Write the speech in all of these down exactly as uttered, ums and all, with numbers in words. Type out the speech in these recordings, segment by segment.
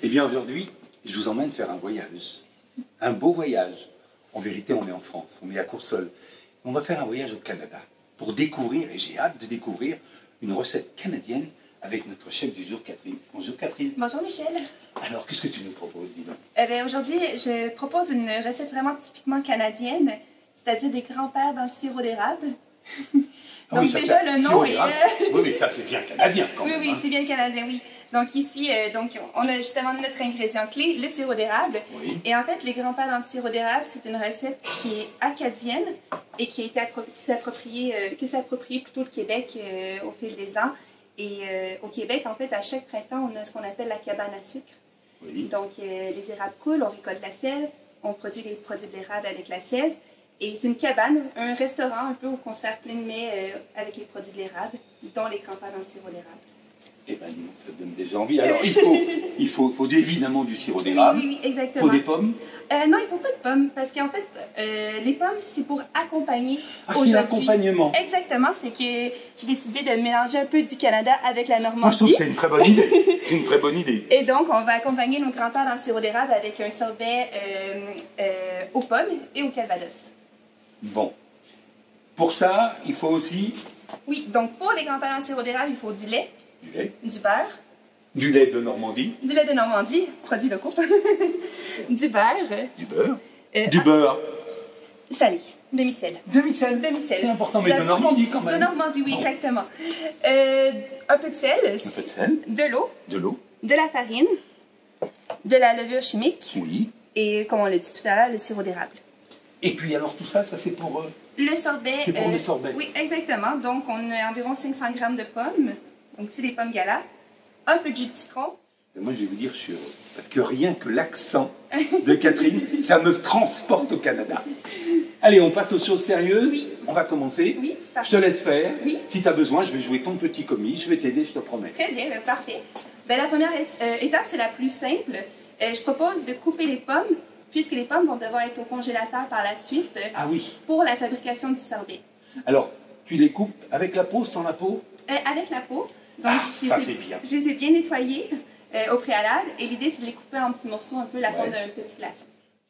Eh bien aujourd'hui, je vous emmène faire un voyage, un beau voyage. En vérité, on est en France, on est à Coursol. On va faire un voyage au Canada pour découvrir, et j'ai hâte de découvrir, une recette canadienne avec notre chef du jour, Catherine. Bonjour Catherine. Bonjour Michel. Alors, qu'est-ce que tu nous proposes, dis donc? Eh bien, aujourd'hui, je propose une recette vraiment typiquement canadienne, c'est-à-dire des grands-pères dans le sirop d'érable. Ah Donc oui, ça, déjà, ça, le nom est... Oui, mais ça, c'est bien canadien quand oui, même. Oui, hein. c'est bien canadien, oui. Donc ici, euh, donc, on a justement notre ingrédient clé, le sirop d'érable. Oui. Et en fait, les grands-pères dans le sirop d'érable, c'est une recette qui est acadienne et qui a été appropriée, euh, que s'est appropriée plutôt le Québec euh, au fil des ans. Et euh, au Québec, en fait, à chaque printemps, on a ce qu'on appelle la cabane à sucre. Oui. Donc, euh, les érables coulent, on récolte la sève, on produit les produits de l'érable avec la sève. Et c'est une cabane, un restaurant un peu où on sert plein de mets euh, avec les produits de l'érable, dont les grands-pères dans le sirop d'érable. Eh bien, ça donne déjà envie. Alors, il faut, il faut, faut évidemment du sirop d'érable. Oui, oui, oui, exactement. Il faut des pommes. Euh, non, il ne faut pas de pommes, parce qu'en fait, euh, les pommes, c'est pour accompagner. Ah, c'est l'accompagnement. Exactement, c'est que j'ai décidé de mélanger un peu du Canada avec la Normandie. Moi, je trouve que c'est une très bonne idée. C'est une très bonne idée. Et donc, on va accompagner nos grands-pères dans le sirop d'érable avec un sorbet euh, euh, aux pommes et au calvados. Bon. Pour ça, il faut aussi... Oui, donc pour les grands-pères dans le sirop d'érable, il faut du lait, Du lait. du beurre, Du lait de Normandie. du lait de Normandie, produits locaux, du beurre, Du beurre. euh, Du beurre. salé, demi-sel. Demi-sel. Demi-sel. C'est important, mais de J'avoue, Normandie quand même. De Normandie, oui, Bon. exactement. Euh, un peu de sel, Un peu de sel. de l'eau, De l'eau. de la farine, de la levure chimique Oui. et, comme on l'a dit tout à l'heure, le sirop d'érable. Et puis alors tout ça, ça c'est pour... euh, Le sorbet. C'est pour le sorbet. Oui, exactement. Donc, on a environ cinq cents grammes de pommes. Donc, c'est des pommes gala. Un peu de jus de citron. Et moi, je vais vous dire, je suis heureux. Parce que rien que l'accent de Catherine, ça me transporte au Canada. Allez, on passe aux choses sérieuses. Oui. On va commencer. Oui, Je parfait. te laisse faire. Oui. Si tu as besoin, je vais jouer ton petit commis. Je vais t'aider, je te promets. Très bien, ben, parfait. Ben, la première euh, étape, c'est la plus simple. Euh, je propose de couper les pommes, puisque les pommes vont devoir être au congélateur par la suite euh, Ah oui. pour la fabrication du sorbet. Alors, tu les coupes avec la peau, sans la peau? Euh, avec la peau. Donc, Ah, je ça, les ai- c'est bien. Je les ai bien nettoyées euh, au préalable. Et l'idée, c'est de les couper en petits morceaux, un peu la forme Ouais. d'un petit glaçon.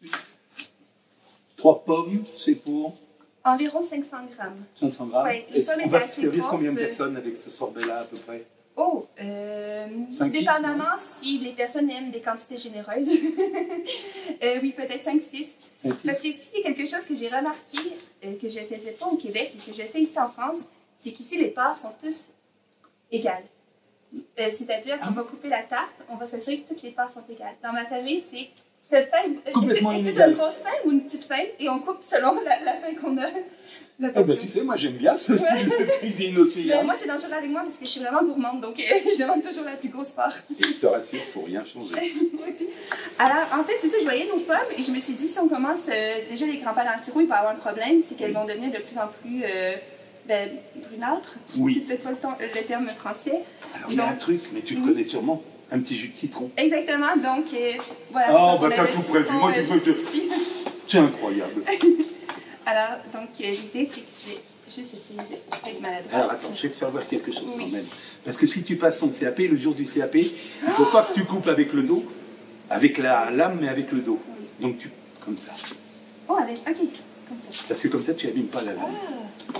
Trois pommes, c'est pour Environ cinq cents grammes. cinq cents grammes. Ouais, les Et pommes on étaient va assez servir grosses. combien de personnes avec ce sorbet-là, à peu près? Oh, euh, Cinq, six, dépendamment si les personnes aiment des quantités généreuses. Euh, oui, peut-être cinq six. Cinq, six. Parce que ici, il y a quelque chose que j'ai remarqué, euh, que je ne faisais pas au Québec et que je fais ici en France, c'est qu'ici, les parts sont tous égales. Euh, C'est-à-dire qu'on va couper la tarte, on va s'assurer que toutes les parts sont égales. Dans ma famille, c'est t'as faim, euh, Complètement est-ce que inégal. t'as une grosse faim ou une petite faim, et on coupe selon la, la faim qu'on a. La Eh ben, portion. tu sais, moi j'aime bien ce Ouais. style d'inocéan. Ben, moi, c'est dangereux avec moi parce que je suis vraiment gourmande, donc euh, je demande toujours la plus grosse part. Et je te rassure, il ne faut rien changer. Moi aussi. Alors, en fait, c'est ça, je voyais nos pommes et je me suis dit, si on commence euh, déjà les grands-pères dans le sirop, il va y avoir un problème, c'est qu'elles vont devenir de plus en plus euh, ben, brunâtres. Oui. C'est peut-être pas le, temps- le terme français. Alors il y a un truc, mais tu le connais sûrement, un petit jus de citron. Exactement, donc euh, voilà. Oh, donc, bah, on a t'as le tout citron, prévu. Moi, tu euh, peux te- juste ici. C'est incroyable. Alors, donc euh, l'idée, c'est que je vais juste essayer de être maladroite. Alors attends, je vais te faire voir quelque chose Oui. quand même. Parce que si tu passes ton C A P, le jour du C A P, il ne faut pas que tu coupes avec le dos, avec la lame, mais avec le dos. Oui. Donc tu, comme ça. Oh, avec, ok, comme ça. Parce que comme ça, tu n'abîmes pas la lame. Ah.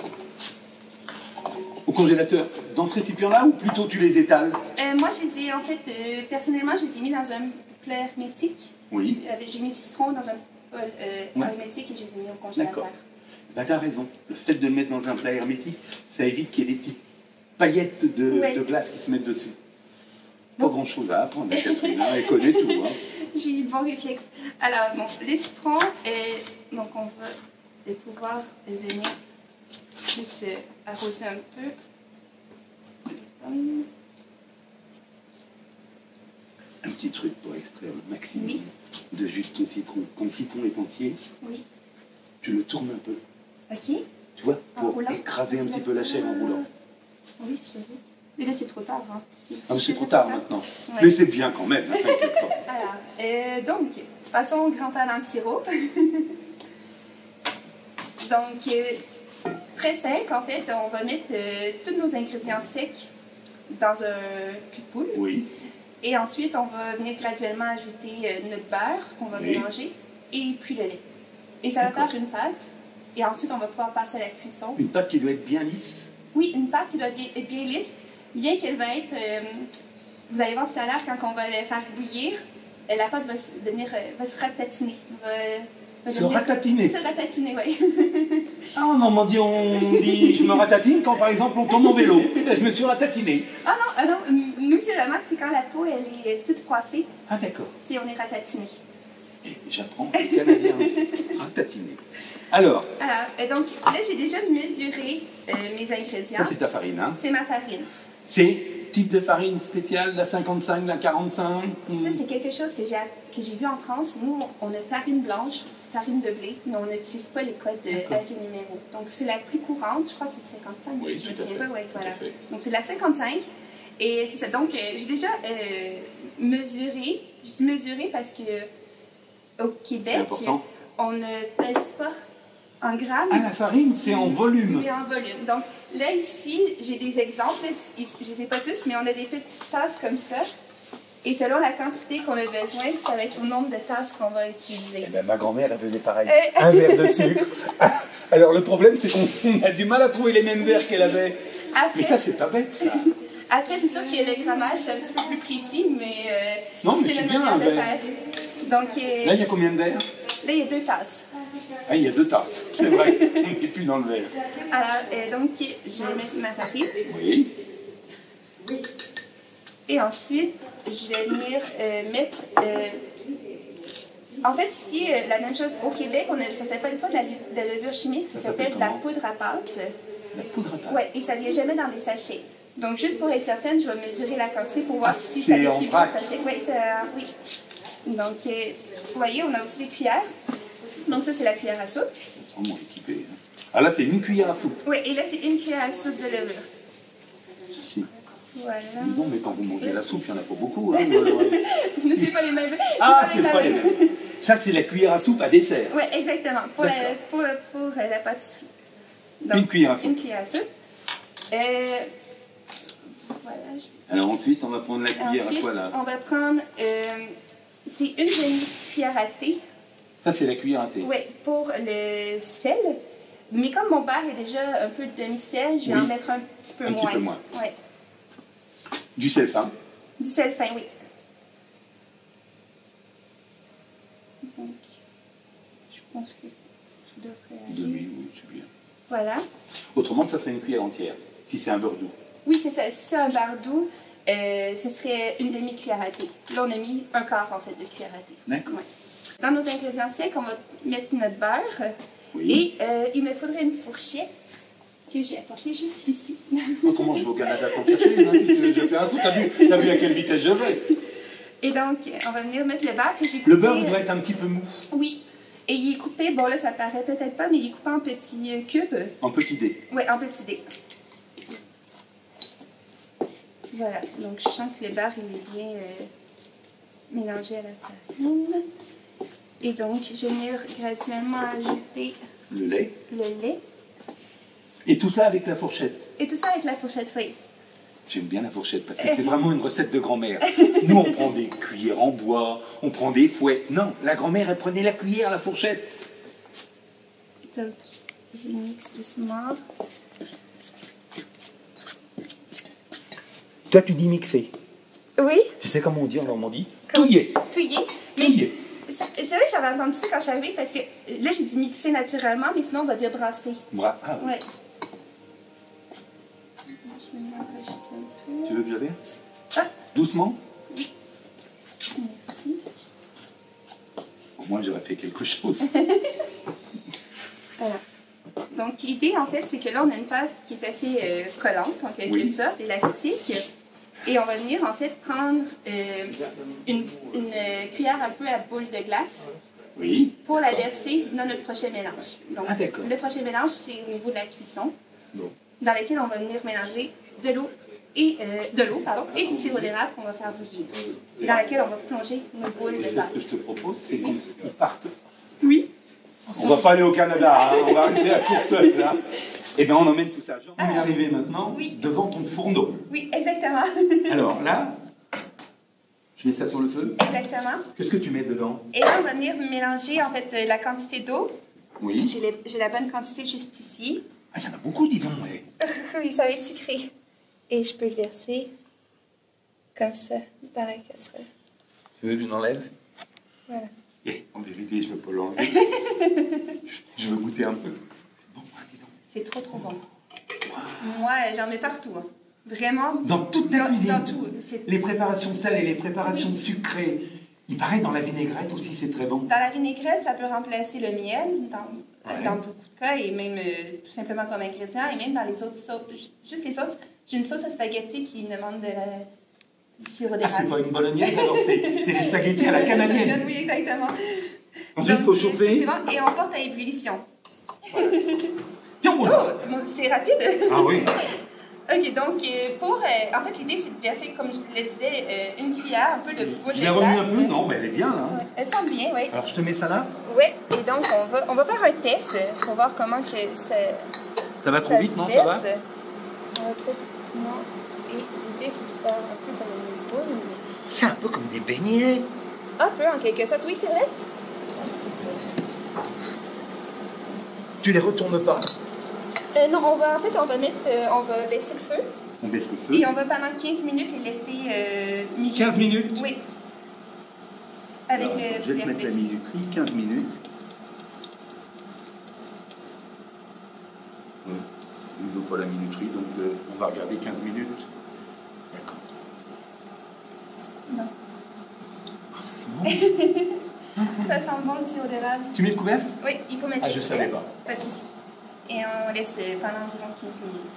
Au congélateur, dans ce récipient-là, ou plutôt tu les étales? Euh, moi, je les ai, en fait, euh, personnellement, je les ai mis dans un plat hermétique. Oui. Euh, J'ai mis du citron dans un bol euh, Ouais. hermétique et je les ai mis au congélateur. D'accord. Ben, tu as raison. Le fait de le mettre dans un plat hermétique, ça évite qu'il y ait des petites paillettes de, Ouais. de glace qui se mettent dessus. Pas Bon. grand-chose à apprendre, Catherine. hein, Elle connaît tout. Hein. J'ai eu le bon réflexe. Alors, bon, les citrons, euh, donc on va euh, pouvoir euh, venir juste euh, arroser un peu. Hum, Un petit truc pour extraire le maximum Oui. de jus de ton citron. Quand le citron est entier, Oui. tu le tournes un peu. Ok. Tu vois, En pour roulant. écraser un petit peu la chair en roulant. Oui, j'avoue. Mais là, c'est trop tard. Hein. Ah, mais Si c'est je trop fais tard ça- maintenant. Ouais. Mais c'est bien quand même, hein, t'inquiète pas. Alors, euh, donc, passons au grand-père dans le sirop. Donc, euh, très simple, en fait, on va mettre euh, tous nos ingrédients secs dans un cul de poule. Oui. Et ensuite, on va venir graduellement ajouter euh, notre beurre qu'on va Oui. mélanger et puis le lait. Et ça va D'accord. faire une pâte. Et ensuite, on va pouvoir passer à la cuisson. Une pâte qui doit être bien lisse. Oui, une pâte qui doit bien- être bien lisse, bien qu'elle va être... euh, vous allez voir tout à l'heure, quand on va la faire bouillir, euh, la pâte va se, devenir, euh, va se ratatiner. Va, va Se devenir- ratatiner. Se ratatiner, oui. Ah, en Normandie, on dit je me ratatine quand par exemple on tombe en vélo. Je me suis ratatiné. Ah non, ah non, nous, c'est vraiment que c'est quand la peau elle est, elle est toute froissée, Ah, d'accord. c'est on est ratatiné. Et j'apprends les Canadiens aussi. Ratatiné. Alors, Alors, euh, donc là, j'ai déjà mesuré euh, mes ingrédients. ça c'est ta farine, hein? C'est ma farine. C'est type de farine spéciale, la cinquante-cinq, la quarante-cinq. Ça, c'est quelque chose que j'ai que j'ai vu en France. Nous, on a farine blanche, farine de blé, mais on n'utilise pas les codes euh, D'accord. avec les numéros. Donc, c'est la plus courante, je crois que c'est cinquante-cinq, Oui, si je me tout à souviens fait, pas. Ouais, tout à voilà. fait. Donc, c'est la cinquante-cinq. Et c'est ça. Donc, euh, j'ai déjà euh, mesuré. Je dis mesuré parce que au C'est Québec, important. on ne pèse pas en grammes. Ah, la farine, c'est en volume. Mais en volume. Donc là, ici, j'ai des exemples. Je ne les ai pas tous, mais on a des petites tasses comme ça. Et selon la quantité qu'on a besoin, ça va être au nombre de tasses qu'on va utiliser. Eh ben, ma grand-mère, elle faisait pareil. Euh. Un verre de sucre. Alors, le problème, c'est qu'on a du mal à trouver les mêmes verres qu'elle avait. Mais Après, ça, c'est pas bête, ça. après c'est sûr que le grammage, c'est un petit peu plus précis, mais, euh, Non, mais c'est c'est la bien, manière de ben. faire. Donc euh, Là, il y a combien de verres? là, il y a deux tasses. Ah, il y a deux tasses. C'est vrai. On n'est plus dans le verre. Alors, euh, donc, je vais mettre ma farine. Oui. Et ensuite, je vais venir euh, mettre... euh, en fait, ici, euh, la même chose. Au Québec, on a, ça ne s'appelle pas de la, de la levure chimique, ça, Ça s'appelle s'appelle de la comment? poudre à pâte. La poudre à pâte. Ouais, et ça ne vient jamais dans des sachets. Donc, juste pour être certaine, je vais mesurer la quantité pour voir Ah, si c'est ça en équivaut au vrac. sachet. Oui, c'est, euh, oui. Donc, euh, vous voyez, on a aussi des cuillères. Donc, ça, c'est la cuillère à soupe. Vraiment équipé. hein. Ah, là, c'est une cuillère à soupe. Oui, et là, c'est une cuillère à soupe de levure. Ici. Voilà. Non, mais quand vous mangez la soupe, il n'y en a pas beaucoup. Hein, ou alors- Mais c'est pas les mêmes. Ah, c'est c'est pas les mêmes. mêmes. Ça, c'est la cuillère à soupe à dessert. Oui, exactement. Pour, la, D'accord. pour, pour euh, la pâtisserie. Une cuillère à soupe. Une cuillère à soupe. Euh, voilà. je- Alors ensuite, on va prendre la cuillère Ensuite, à quoi là? on va prendre. euh, c'est une demi-cuillère à thé. Ça, c'est la cuillère à thé. Oui, pour le sel. Mais comme mon beurre est déjà un peu de demi-sel, je vais Oui. en mettre un petit peu Un petit moins. peu moins. Ouais. Du sel fin. Du sel fin, oui. Donc, je pense que je devrais aller. Demi, oui, c'est bien. Voilà. Autrement, ça serait une cuillère entière, si c'est un beurre doux. Oui, c'est ça. Si c'est un beurre doux, euh, ce serait une demi-cuillère à thé. Là, on a mis un quart, en fait, de cuillère à thé. D'accord. Ouais. Dans nos ingrédients secs, on va mettre notre beurre. Oui. Et euh, il me faudrait une fourchette que j'ai apportée juste ici. Autrement, je vais au Canada pour chercher. Hein, si tu veux, je fais un saut. T'as vu, t'as vu à quelle vitesse je vais? Et donc, on va venir mettre le beurre que j'ai coupé. Le beurre doit être un petit peu mou, Oui. Et il est coupé, bon là, ça paraît peut-être pas, mais il est coupé en petits euh, cubes. en petits dés. Oui, en petits dés. Voilà. Donc, je sens que le beurre, il est bien euh, mélangé à la farine. Et donc, je vais venir graduellement ajouter Le lait. le lait. Et tout ça avec la fourchette. Et tout ça avec la fourchette feuille. J'aime bien la fourchette parce que c'est vraiment une recette de grand-mère. Nous, on prend des cuillères en bois, on prend des fouets. Non, la grand-mère, elle prenait la cuillère, la fourchette. Donc, je mixe doucement. Toi, tu dis mixer. Oui, Tu sais comment on dit en Normandie? Comme- Touiller. touillé. Mais Touiller. c'est c'est vrai que j'avais entendu ça quand je suis arrivée parce que là, j'ai dit mixer naturellement, mais sinon, on va dire brasser. Bra- Ah, Ouais. Je vais en rajouter un peu. tu veux que je verse? Ah. Doucement? Merci. Au moins, j'aurais fait quelque chose. Voilà. Donc, l'idée, en fait, c'est que là, on a une pâte qui est assez euh, collante, en quelque Oui. sorte, élastique. Et on va venir, en fait, prendre euh, une, une, euh, cuillère un peu à boule de glace Oui. pour la verser dans notre prochain mélange. Donc, Ah, d'accord. le prochain mélange, c'est au niveau de la cuisson, Bon. dans lequel on va venir mélanger de l'eau et euh, de l'eau, pardon, et du sirop d'érable qu'on va faire bouillir. Et dans laquelle on va plonger nos boules Et de c'est ce pâte. que je te propose, c'est qu'on parte. Oui. On va pas aller au Canada, hein, on va rester à Courseulles. Là. Et bien, on emmène tout ça. On est arrivé maintenant Oui. devant ton fourneau. Oui, exactement. Alors là, Je mets ça sur le feu. Exactement. Qu'est-ce que tu mets dedans? Et là, on va venir mélanger en fait euh, la quantité d'eau. Oui. J'ai les- j'ai la bonne quantité juste ici. Ah, il y en a beaucoup, dis donc. Ouais. Oui, ça va être sucré. Et je peux le verser comme ça dans la casserole. Tu veux que je l'enlève? Voilà. Eh, en vérité, je ne veux pas l'enlever. Je veux goûter un peu. Bon, dis donc. C'est trop trop bon. Moi, j'en mets partout. Hein. Vraiment. Dans toute ta dans, cuisine. dans tout. C'est- Les préparations salées, les préparations sucrées. Il paraît dans la vinaigrette aussi, c'est très bon. Dans la vinaigrette, ça peut remplacer le miel dans, Ouais. dans beaucoup de cas et même euh, tout simplement comme ingrédient. Et même dans les autres sauces, juste les sauces. J'ai une sauce à spaghetti qui demande de la du sirop Ah, d'érable. c'est pas une bolognaise, alors c'est c'est des spaghettis à la canadienne. Oui, exactement. Ensuite, il faut Donc, chauffer. c'est bon. Et on porte à ébullition. Tiens, Oh, bon. bon, c'est rapide. Ah oui. Ok, donc euh, pour. euh, en fait, l'idée c'est de verser, comme je le disais, euh, une cuillère, un peu de poudre de Je l'ai remis un glace. peu, non, mais elle est bien là. Ouais, elle sent bien, oui. Alors je te mets ça là. Oui, et donc on va, on va faire un test pour voir comment que ça. Ça va trop ça vite, se non, ça va? verse. On va peut-être effectivement. Et l'idée c'est de faire un peu comme une boule. Mais... C'est un peu comme des beignets. Un peu en quelque sorte, oui, c'est vrai. Tu les retournes pas. Euh, non, on va, en fait, on va mettre, euh, on va baisser le feu. On baisse le feu. Et on va pendant quinze minutes les laisser euh, mijoter. quinze minutes. Oui. Avec Alors, le attends, je vais te mettre la dessus. minuterie, quinze minutes. Ouais. Il ne veut pas la minuterie, donc euh, on va regarder quinze minutes. D'accord. Non. Ah, ça sent bon. Ça sent bon le sirop d'érable. Tu mets le couvert? Oui, il faut mettre Ah, le je couvert. savais pas. Pas de souci. Et on laisse euh, pendant environ quinze minutes.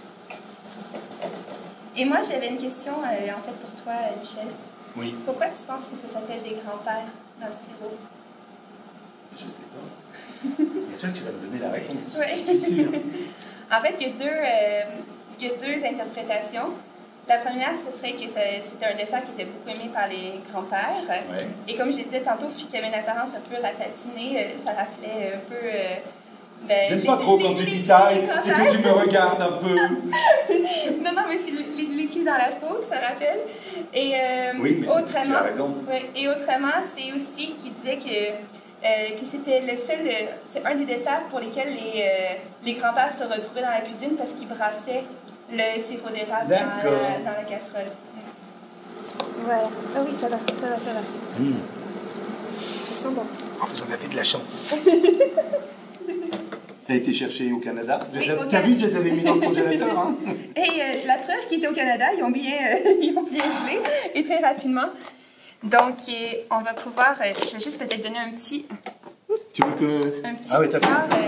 Et moi, j'avais une question, euh, en fait, pour toi, euh, Michel. Oui. Pourquoi tu penses que ça s'appelle des grands-pères dans le sirop? Je sais pas. Et toi, tu vas me donner la réponse. Oui. Je suis sûr. En fait, il y a deux, euh, il y a deux interprétations. La première, ce serait que ça- c'était un dessert qui était beaucoup aimé par les grands-pères. Ouais. Et comme je disais tantôt, vu qu'il y avait une apparence un peu ratatinée, euh, ça rappelait un peu... euh, ben, J'aime les- pas trop les- quand tu les- dis ça les et, et grands-pères. que tu me regardes un peu. Non, non, mais c'est les, les, les filles dans la peau que ça rappelle. Et euh, Oui, mais c'est- autrement, tu as raison. ouais, et autrement, c'est aussi qu'il disait que, euh, que c'était le seul, euh, c'est un des desserts pour lesquels les, euh, les grands-pères se retrouvaient dans la cuisine parce qu'ils brassaient le sirop d'érable dans la, D'accord. dans la casserole. Voilà. Ah oui, ça va, ça va, ça va. Mmh. Ça sent bon. Oh, vous en avez de la chance. T'as été chercher au Canada? Oui, T'as au t'as vu, je les avais mis dans le congélateur, hein? Et euh, la preuve qu'ils étaient au Canada, ils ont bien, euh, ils ont bien gelé et très rapidement. Donc, euh, on va pouvoir, euh, je vais juste peut-être donner un petit, Tu veux que... un petit Ah oui, t'as pouvoir, fait. euh,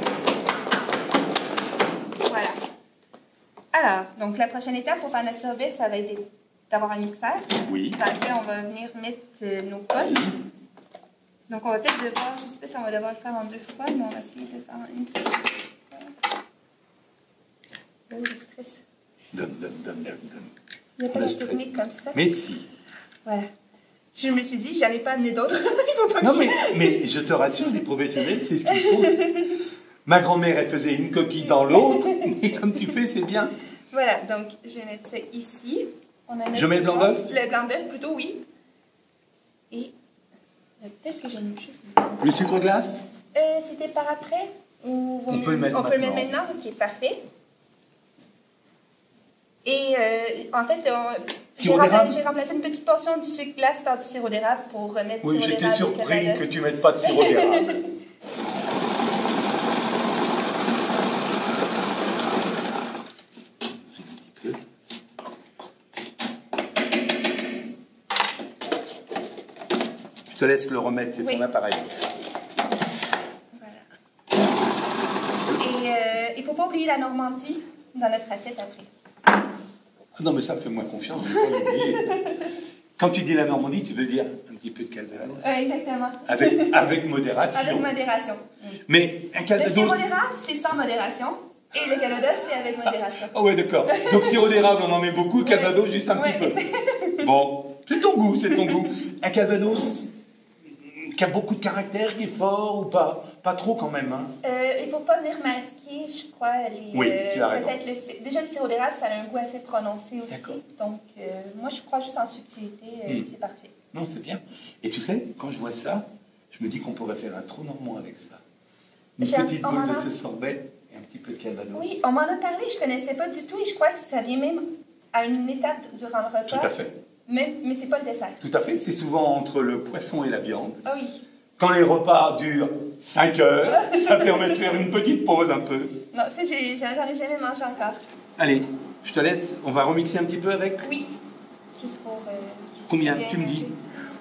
voilà. Alors, donc la prochaine étape pour faire notre service, ça va être d'avoir un mixeur. Oui. Dans lequel on va venir mettre euh, nos cols. Donc, on va peut-être devoir, je ne sais pas si on va devoir le faire en deux fois, mais on va essayer de le faire en une fois. Oh, le stress. Donne, donne, donne, donne, donne. Il n'y a pas Le de stress. technique comme ça. Mais si. Voilà. Je me suis dit, j'en ai pas amené d'autres. Il faut pas Non, que- mais, mais je te rassure, les professionnels, c'est ce qu'il faut. Ma grand-mère, elle faisait une coquille dans l'autre, mais comme tu fais, c'est bien. Voilà, donc je vais mettre ça ici. On a Je mets le blanc d'œuf? Le blanc d'œuf, plutôt, oui. Et euh, peut-être que j'ai mis juste... Le sucre glace? Euh, C'était par après? Ou On peut le mettre On peut le mettre maintenant. maintenant? Ok, parfait. Et euh, en fait, on- j'ai Sirop rempla- d'érable? j'ai remplacé une petite portion du sucre glace par du sirop d'érable pour remettre Oui, sirop j'étais d'érable et surpris Calvados. que tu mettes pas de sirop d'érable. Je te laisse le remettre, c'est Oui. ton appareil. Voilà. Et euh, il ne faut pas oublier la Normandie dans notre assiette après. Ah non, mais ça, fais-moi confiance, je vais pas l'oublier. Quand tu dis la Normandie, tu veux dire un petit peu de Calvados. Euh, exactement. Avec, avec modération. Avec modération. Mais un Le Calvados... sirop d'érable, c'est sans modération. Et le Calvados, c'est avec modération. Ah ouais, d'accord. Donc sirop d'érable, on en met beaucoup, Calvados, juste un Ouais. petit peu. Bon, c'est ton goût, c'est ton goût. Un Calvados qui a beaucoup de caractère, qui est fort ou pas? Pas trop quand même, hein. Euh, il ne faut pas venir masquer, je crois, les, Oui, tu as raison. peut-être le si- déjà le sirop d'érable, ça a un goût assez prononcé aussi. D'accord. Donc, euh, moi, je crois juste en subtilité, euh, Hmm. c'est parfait. Non, c'est bien. Et tu sais, quand je vois ça, je me dis qu'on pourrait faire un trou normand avec ça. Une petite boule de ce sorbet et un petit peu de calvados. Oui, on m'en a parlé, je ne connaissais pas du tout et je crois que ça vient même à une étape durant le repas. Tout à fait. Mais, mais ce n'est pas le dessert. Tout à fait. C'est souvent entre le poisson et la viande. Ah oui. Quand les repas durent cinq heures, ça permet de faire une petite pause un peu. Non, ça, j'en ai jamais mangé encore. Allez, je te laisse. On va remixer un petit peu avec. Oui. Juste pour... Euh, Combien tu me dis?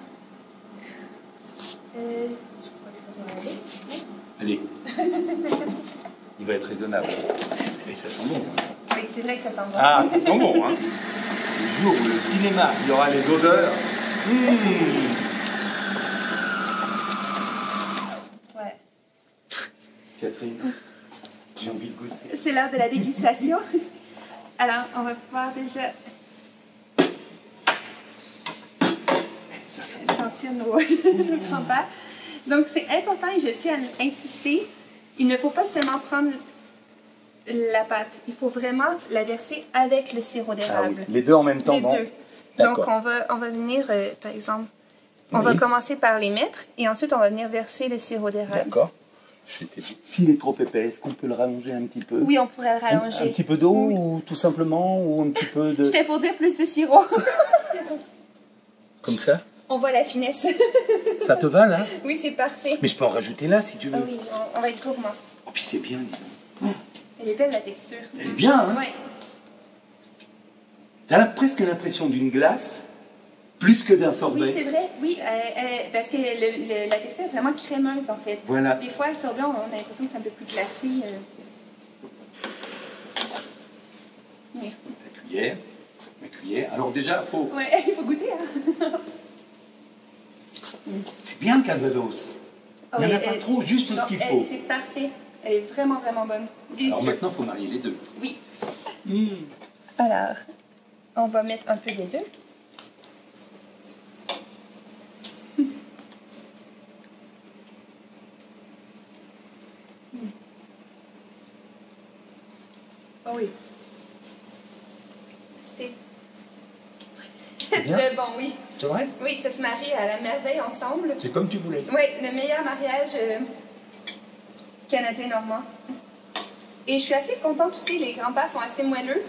euh, Je crois que ça doit aller. Oui. Allez. Il va être raisonnable. Et ça sent bon. Hein. Oui, c'est vrai que ça sent bon. Ah, ça sent bon, hein. Le jour où le cinéma, il y aura les odeurs. Mmh. Ouais. Catherine, j'ai envie de goûter. C'est l'heure de la dégustation. Alors, on va pouvoir déjà Ça sent sentir nos, nos grands-pères. Donc, c'est important et je tiens à insister, il ne faut pas seulement prendre la pâte, il faut vraiment la verser avec le sirop d'érable. Ah oui. Les deux en même temps, Les bon. deux. Donc, on va, on va venir, euh, par exemple, on oui. va commencer par les mettre et ensuite on va venir verser le sirop d'érable. D'accord. S'il est trop épais, est-ce qu'on peut le rallonger un petit peu? Oui, on pourrait le rallonger. Un, un petit peu d'eau oui. ou tout simplement, ou un petit peu de... J'étais pour dire plus de sirop. Comme ça? On voit la finesse. Ça te va, là? Oui, c'est parfait. Mais je peux en rajouter là, si tu veux. Ah oui, on, on va être gourmand. Oh, puis c'est bien, dis donc. Elle est belle, la texture. Elle est bien, hein? Oui. T'as presque l'impression d'une glace, plus que d'un sorbet. Oui, c'est vrai, oui, euh, euh, parce que le, le, la texture est vraiment crémeuse, en fait. Voilà. Des fois, le sorbet, on a l'impression que c'est un peu plus glacé. Euh... Merci. La cuillère, la cuillère. Alors déjà, il faut... Ouais, il faut goûter, hein. C'est bien le calvados. Oh, il n'y en a oui, pas elle, trop, juste non, ce qu'il elle, faut. C'est parfait. Elle est vraiment, vraiment bonne. Délicieux. Alors maintenant, il faut marier les deux. Oui. Mmh. Alors, on va mettre un peu des deux. Oh oui. C'est très bon, oui. C'est vrai? Oui, ça se marie à la merveille ensemble. C'est comme tu voulais. Oui, le meilleur mariage euh, canadien-normand. Et je suis assez contente aussi, les grands-pères sont assez moelleux.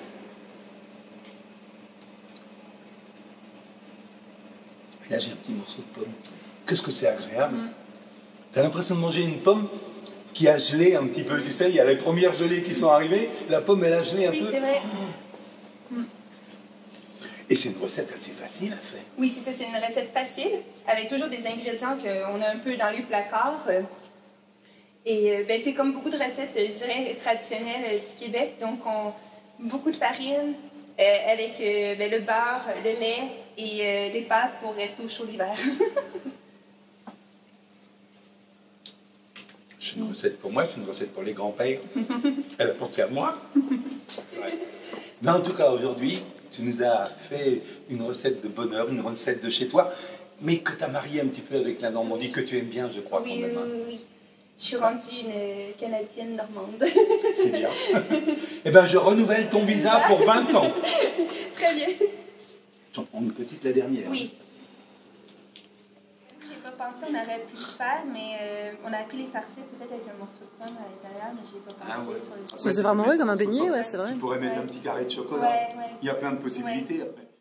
Là, j'ai un petit morceau de pomme. Qu'est-ce que c'est agréable. Mm. T'as l'impression de manger une pomme qui a gelé un petit peu, tu sais, il y a les premières gelées qui sont arrivées, la pomme, elle a gelé un oui, peu. Oui, c'est vrai. Mm. Et c'est une recette assez facile à faire. Oui, c'est ça, c'est une recette facile, avec toujours des ingrédients qu'on a un peu dans les placards. Et euh, ben, c'est comme beaucoup de recettes, je dirais, traditionnelles euh, du Québec. Donc, on, beaucoup de farine, euh, avec euh, ben, le beurre, le lait et euh, les pâtes pour rester au chaud l'hiver. C'est une recette pour moi, c'est une recette pour les grands-pères. Elle a pensé à moi. Ouais. Mais en tout cas, aujourd'hui, tu nous as fait une recette de bonheur, une recette de chez toi, mais que tu as marié un petit peu avec la Normandie, que tu aimes bien, je crois, oui, quand même. Oui, oui, oui. Je suis rendue une Canadienne normande. C'est bien. Eh bien, je renouvelle ton visa pour vingt ans. Très bien. J'en prends une petite, la dernière. Oui. J'ai pas pensé, on aurait pu le faire, mais euh, on a pu les farcir peut-être avec un morceau de pomme à l'intérieur, mais j'ai pas pensé Ah ouais. sur les... Ça, c'est vraiment vrai, comme un beignet, ouais, c'est vrai. Tu pourrais mettre Ouais. un petit carré de chocolat. Ouais, ouais. Il y a plein de possibilités Ouais. après.